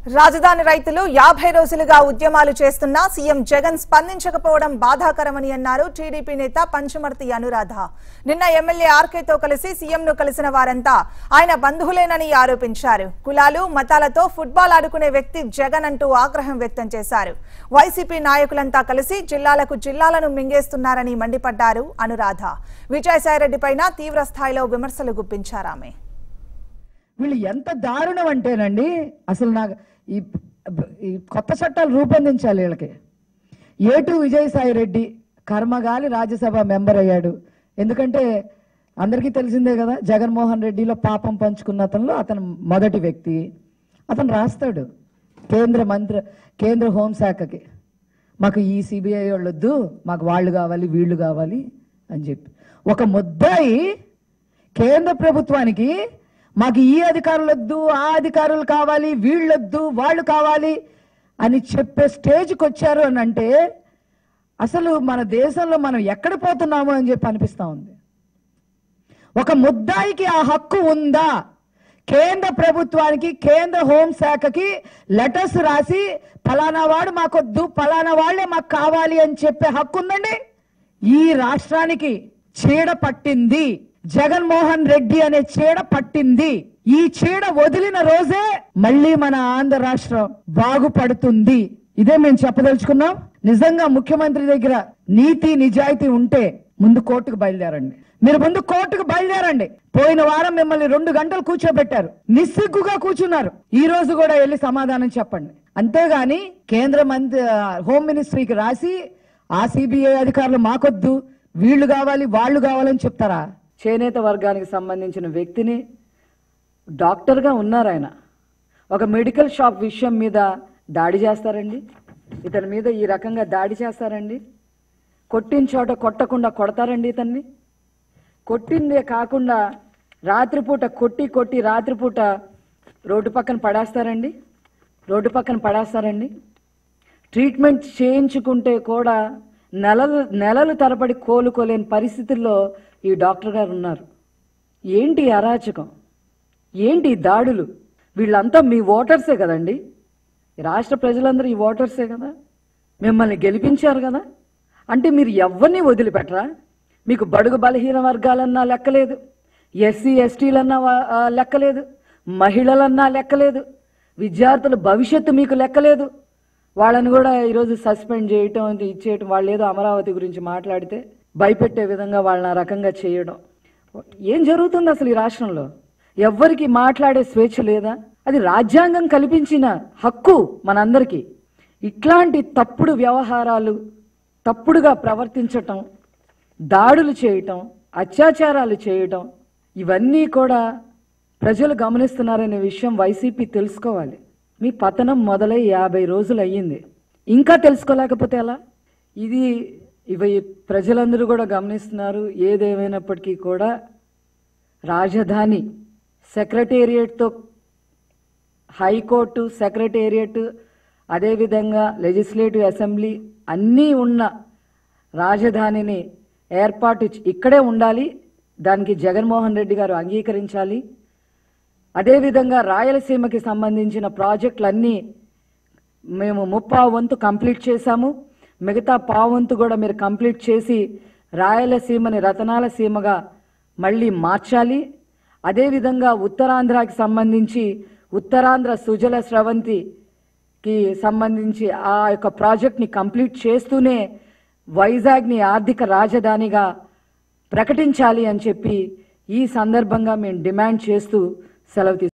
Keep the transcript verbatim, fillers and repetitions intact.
రాజధాని రైతులు యాభై రోజులుగా ఉద్యమాలు చేస్తున్నా సీఎం జగన్ స్పందించకపోవడం బాధాకరమని అన్నారు టీడీపీ నేత పంచమర్తి అనురాధ. నిన్న ఎమ్మెల్యే ఆర్కేతో కలిసి సీఎంను కలిసిన వారంతా ఆయన బంధువులేనని ఆరోపించారు. కులాలు మతాలతో ఫుట్బాల్ ఆడుకునే వ్యక్తి జగన్ అంటూ ఆగ్రహం వ్యక్తం చేశారు. వైసీపీ నాయకులంతా కలిసి జిల్లాలకు జిల్లాలను మింగేస్తున్నారని మండిపడ్డారు అనురాధ. విజయసాయిరెడ్డిపైన తీవ్ర స్థాయిలో విమర్శలు గుప్పించారామె. వీళ్ళు ఎంత దారుణం అంటేనండి, అసలు నాకు ఈ ఈ కొత్త చట్టాలు రూపొందించాలి వీళ్ళకి. ఏటు విజయసాయి రెడ్డి కర్మగాలి రాజ్యసభ మెంబర్ అయ్యాడు. ఎందుకంటే అందరికీ తెలిసిందే కదా, జగన్మోహన్ రెడ్డిలో పాపం పంచుకున్న అతనిలో అతను మొదటి వ్యక్తి. అతను రాస్తాడు కేంద్ర మంత్రి కేంద్ర హోంశాఖకి, మాకు ఈ సిబిఐ వాళ్ళు వద్దు, మాకు వాళ్ళు కావాలి వీళ్ళు కావాలి అని చెప్పి. ఒక ముద్దాయి కేంద్ర ప్రభుత్వానికి మాకు ఈ అధికారులు వద్దు, ఆ అధికారులు కావాలి, వీళ్ళొద్దు, వాళ్ళు కావాలి అని చెప్పే స్టేజ్కి వచ్చారు అని అంటే అసలు మన దేశంలో మనం ఎక్కడ పోతున్నాము అని చెప్పి అనిపిస్తూ ఉంది. ఒక ముద్దాయికి ఆ హక్కు ఉందా? కేంద్ర ప్రభుత్వానికి కేంద్ర హోంశాఖకి లెటర్స్ రాసి ఫలానా వాడు మాకొద్దు, ఫలానా వాళ్లే మాకు కావాలి అని చెప్పే హక్కు ఉందండి. ఈ రాష్ట్రానికి చీడ పట్టింది, జగన్మోహన్ రెడ్డి అనే చీడ పట్టింది. ఈ చీడ వదిలిన రోజే మళ్ళీ మన ఆంధ్ర రాష్ట్రం బాగుపడుతుంది. ఇదే మేము చెప్పదలుచుకున్నాం. నిజంగా ముఖ్యమంత్రి దగ్గర నీతి నిజాయితీ ఉంటే ముందు కోర్టుకు బయలుదేరండి. మీరు ముందు కోర్టుకు బయలుదేరండి. పోయిన వారం మిమ్మల్ని రెండు గంటలు కూర్చోబెట్టారు, నిస్సిగ్గుగా కూర్చున్నారు. ఈ రోజు కూడా వెళ్ళి సమాధానం చెప్పండి. అంతేగాని కేంద్ర మంత్రి హోం మినిస్ట్రీకి రాసి ఆ సిబిఐ అధికారులు మాకొద్దు, వీళ్ళు కావాలి, వాళ్ళు కావాలని చెప్తారా? చేనేత వర్గానికి సంబంధించిన వ్యక్తిని డాక్టర్గా ఉన్నారు ఆయన. ఒక మెడికల్ షాప్ విషయం మీద దాడి చేస్తారండి, ఇతని మీద ఈ రకంగా దాడి చేస్తారండి. కొట్టిన చోట కొట్టకుండా కొడతారండి ఇతన్ని. కొట్టిందే కాకుండా రాత్రిపూట కొట్టి కొట్టి రాత్రిపూట రోడ్డు పక్కన పడేస్తారండి రోడ్డు పక్కన పడేస్తారండి ట్రీట్మెంట్ చేయించుకుంటే కూడా నెలలు నెలలు తరబడి కోలుకోలేని పరిస్థితుల్లో ఈ డాక్టర్ గారు ఉన్నారు. ఏంటి అరాచకం, ఏంటి దాడులు? వీళ్ళంతా మీ ఓటర్సే కదండి, రాష్ట్ర ప్రజలందరూ ఈ ఓటర్సే కదా, మిమ్మల్ని గెలిపించారు కదా. అంటే మీరు ఎవరిని వదిలిపెట్టరా? మీకు బడుగు బలహీన వర్గాలన్నా లెక్కలేదు, ఎస్సీ ఎస్టీలన్నా లెక్కలేదు, మహిళలన్నా లెక్కలేదు, విద్యార్థుల భవిష్యత్తు మీకు లెక్కలేదు. వాళ్ళని కూడా ఈరోజు సస్పెండ్ చేయటం, ఇచ్చేయటం, వాళ్ళు ఏదో అమరావతి గురించి మాట్లాడితే భయపెట్టే విధంగా వాళ్ళని ఆ రకంగా చేయడం. ఏం జరుగుతుంది అసలు ఈ రాష్ట్రంలో? ఎవ్వరికి మాట్లాడే స్వేచ్ఛ లేదా? అది రాజ్యాంగం కల్పించిన హక్కు మనందరికీ. ఇట్లాంటి తప్పుడు వ్యవహారాలు, తప్పుడుగా ప్రవర్తించటం, దాడులు చేయటం, అత్యాచారాలు చేయటం, ఇవన్నీ కూడా ప్రజలు గమనిస్తున్నారనే విషయం వైసీపీ తెలుసుకోవాలి. మీ పతనం మొదలై యాభై రోజులు అయ్యింది, ఇంకా తెలుసుకోలేకపోతే ఎలా? ఇది ఇవి ప్రజలందరూ కూడా గమనిస్తున్నారు. ఏదేమైనప్పటికీ కూడా రాజధాని సెక్రటేరియట్తో హైకోర్టు, సెక్రటేరియట్, అదేవిధంగా లెజిస్లేటివ్ అసెంబ్లీ అన్నీ ఉన్న రాజధానిని ఏర్పాటు ఇక్కడే ఉండాలి. దానికి జగన్మోహన్ రెడ్డి గారు అంగీకరించాలి. అదేవిధంగా రాయలసీమకి సంబంధించిన ప్రాజెక్టులన్నీ మేము ముప్పావు వంతు కంప్లీట్ చేశాము, మిగతా పావంతు కూడా మీరు కంప్లీట్ చేసి రాయలసీమని రతనాల సీమగా మళ్ళీ మార్చాలి. అదేవిధంగా ఉత్తరాంధ్రకి సంబంధించి ఉత్తరాంధ్ర సుజల స్రవంతికి సంబంధించి ఆ యొక్క ప్రాజెక్ట్ని కంప్లీట్ చేస్తూనే వైజాగ్ని ఆర్థిక రాజధానిగా ప్రకటించాలి అని చెప్పి ఈ సందర్భంగా మేము డిమాండ్ చేస్తూ సెలవు తీసుకుంటాం.